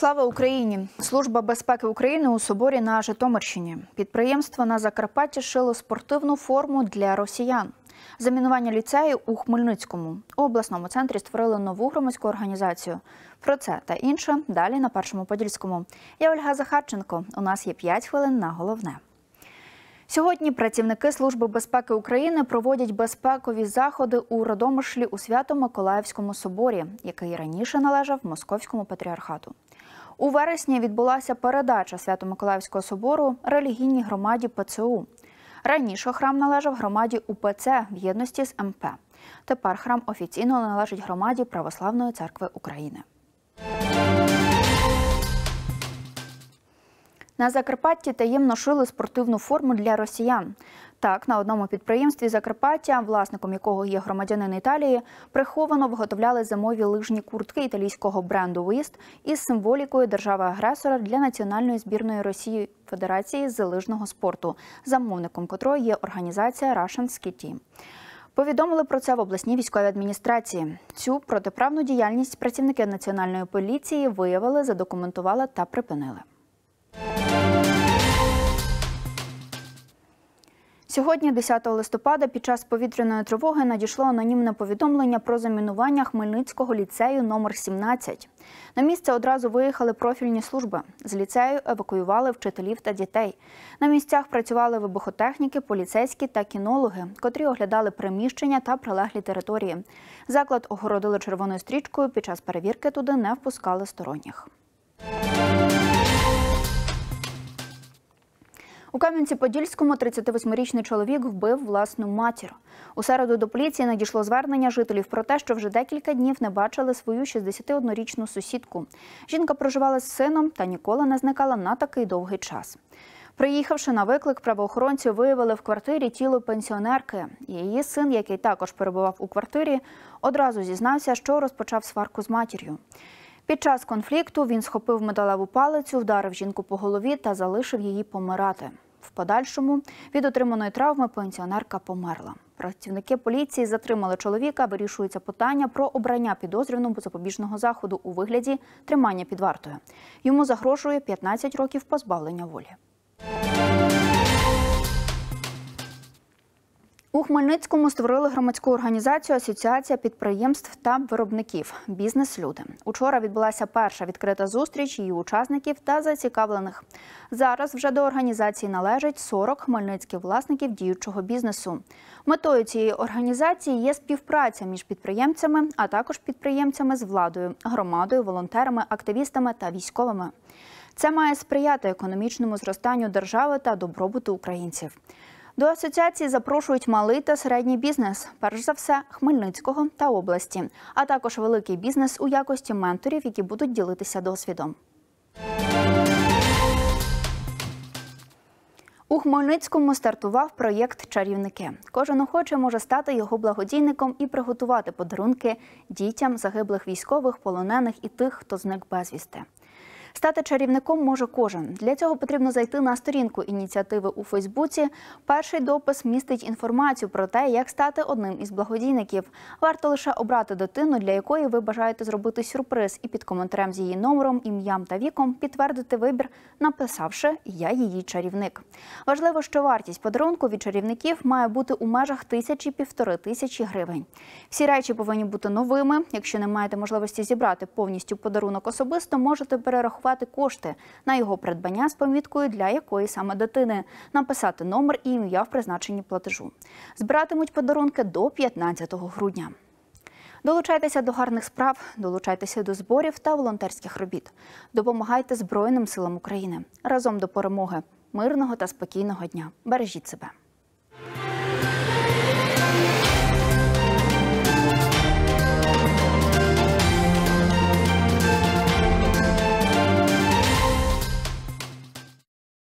Слава Україні! Служба безпеки України у Соборі на Житомирщині. Підприємство на Закарпатті шило спортивну форму для росіян. Замінування ліцею у Хмельницькому. У обласному центрі створили нову громадську організацію. Про це та інше далі на Першому Подільському. Я Ольга Захарченко. У нас є 5 хвилин на головне. Сьогодні працівники Служби безпеки України проводять безпекові заходи у Радомишлі у Свято-Миколаївському соборі, який раніше належав Московському патріархату. У вересні відбулася передача Свято-Миколаївського собору релігійній громаді ПЦУ. Раніше храм належав громаді УПЦ в єдності з МП. Тепер храм офіційно належить громаді Православної церкви України. На Закарпатті таємно шили спортивну форму для росіян. Так, на одному підприємстві Закарпаття, власником якого є громадянин Італії, приховано виготовляли зимові лижні куртки італійського бренду «Вист» із символікою держави-агресора для національної збірної Росії Федерації з лижного спорту, замовником котрої є організація Russian Ski Team. Повідомили про це в обласній військовій адміністрації. Цю протиправну діяльність працівники Національної поліції виявили, задокументували та припинили. Сьогодні, 10 листопада, під час повітряної тривоги надійшло анонімне повідомлення про замінування Хмельницького ліцею номер 17. На місце одразу виїхали профільні служби. З ліцею евакуювали вчителів та дітей. На місцях працювали вибухотехніки, поліцейські та кінологи, котрі оглядали приміщення та прилеглі території. Заклад огородили червоною стрічкою, під час перевірки туди не впускали сторонніх. У Кам'янці-Подільському 38-річний чоловік вбив власну матір. У середу до поліції надійшло звернення жителів про те, що вже декілька днів не бачили свою 61-річну сусідку. Жінка проживала з сином та ніколи не зникала на такий довгий час. Приїхавши на виклик, правоохоронці виявили в квартирі тіло пенсіонерки. Її син, який також перебував у квартирі, одразу зізнався, що розпочав сварку з матір'ю. Під час конфлікту він схопив металеву палицю, вдарив жінку по голові та залишив її помирати. В подальшому від отриманої травми пенсіонерка померла. Працівники поліції затримали чоловіка, вирішується питання про обрання підозрюваного запобіжного заходу у вигляді тримання під вартою. Йому загрожує 15 років позбавлення волі. У Хмельницькому створили громадську організацію «Асоціація підприємств та виробників. Бізнес-люди». Учора відбулася перша відкрита зустріч її учасників та зацікавлених. Зараз вже до організації належить 40 хмельницьких власників діючого бізнесу. Метою цієї організації є співпраця між підприємцями, а також підприємцями з владою, громадою, волонтерами, активістами та військовими. Це має сприяти економічному зростанню держави та добробуту українців. До асоціації запрошують малий та середній бізнес, перш за все, Хмельницького та області, а також великий бізнес у якості менторів, які будуть ділитися досвідом. У Хмельницькому стартував проєкт «Чарівники». Кожен охочий може стати його благодійником і приготувати подарунки дітям загиблих військових, полонених і тих, хто зник безвісти. Стати чарівником може кожен. Для цього потрібно зайти на сторінку ініціативи у Фейсбуці. Перший допис містить інформацію про те, як стати одним із благодійників. Варто лише обрати дитину, для якої ви бажаєте зробити сюрприз, і під коментарем з її номером, ім'ям та віком підтвердити вибір, написавши «Я її чарівник». Важливо, що вартість подарунку від чарівників має бути у межах 1000–1500 тисячі гривень. Всі речі повинні бути новими. Якщо не маєте можливості зібрати повністю подарунок особисто, можете перерахувати кошти на його придбання з поміткою, для якої саме дитини, написати номер і ім'я в призначенні платежу. Збиратимуть подарунки до 15 грудня. Долучайтеся до гарних справ, долучайтеся до зборів та волонтерських робіт. Допомагайте Збройним силам України. Разом до перемоги. Мирного та спокійного дня. Бережіть себе.